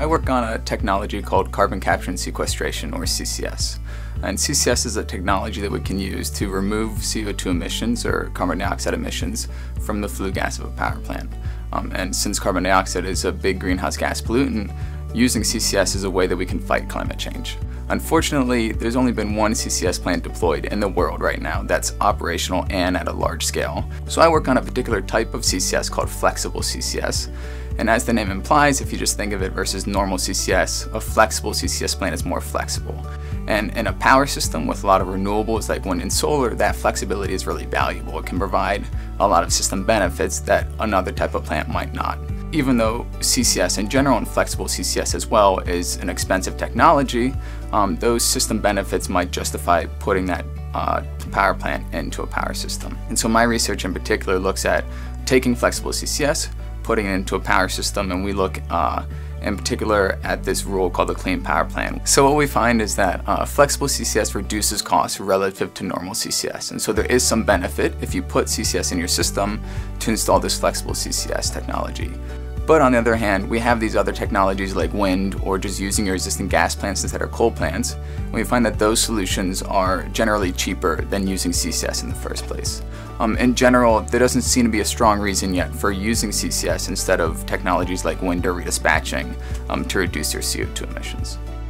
I work on a technology called carbon capture and sequestration, or CCS. And CCS is a technology that we can use to remove CO2 emissions, or carbon dioxide emissions, from the flue gas of a power plant. And since carbon dioxide is a big greenhouse gas pollutant, using CCS is a way that we can fight climate change. Unfortunately, there's only been one CCS plant deployed in the world right now that's operational and at a large scale. So I work on a particular type of CCS called flexible CCS. And as the name implies, if you just think of it versus normal CCS, a flexible CCS plant is more flexible. And in a power system with a lot of renewables like wind and solar, that flexibility is really valuable. It can provide a lot of system benefits that another type of plant might not. Even though CCS in general and flexible CCS as well is an expensive technology, those system benefits might justify putting that power plant into a power system. And so my research in particular looks at taking flexible CCS, putting it into a power system, and we look in particular at this rule called the Clean Power Plan. So what we find is that flexible CCS reduces costs relative to normal CCS. And so there is some benefit if you put CCS in your system to install this flexible CCS technology. But on the other hand, we have these other technologies like wind or just using your existing gas plants instead of coal plants. And we find that those solutions are generally cheaper than using CCS in the first place. In general, there doesn't seem to be a strong reason yet for using CCS instead of technologies like wind or redispatching to reduce your CO2 emissions.